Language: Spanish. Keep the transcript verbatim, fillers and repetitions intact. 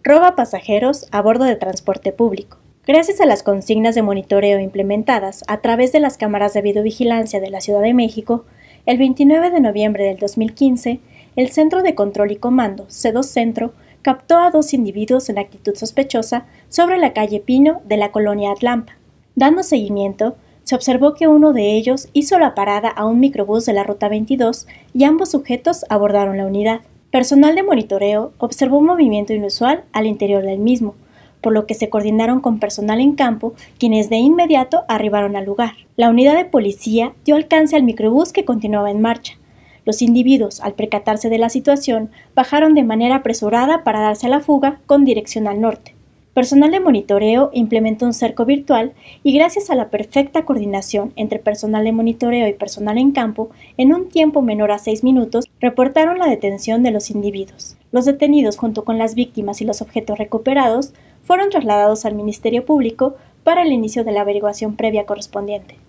roba pasajeros a bordo de transporte público. Gracias a las consignas de monitoreo implementadas a través de las cámaras de videovigilancia de la Ciudad de México, el veintinueve de noviembre del dos mil quince, el Centro de Control y Comando, C dos Centro, captó a dos individuos en actitud sospechosa sobre la calle Pino de la colonia Atlampa. Dando seguimiento, se observó que uno de ellos hizo la parada a un microbús de la Ruta veintidós y ambos sujetos abordaron la unidad. Personal de monitoreo observó un movimiento inusual al interior del mismo, por lo que se coordinaron con personal en campo, quienes de inmediato arribaron al lugar. La unidad de policía dio alcance al microbús que continuaba en marcha. Los individuos, al percatarse de la situación, bajaron de manera apresurada para darse a la fuga con dirección al norte. Personal de monitoreo implementó un cerco virtual y gracias a la perfecta coordinación entre personal de monitoreo y personal en campo, en un tiempo menor a seis minutos, reportaron la detención de los individuos. Los detenidos, junto con las víctimas y los objetos recuperados, fueron trasladados al Ministerio Público para el inicio de la averiguación previa correspondiente.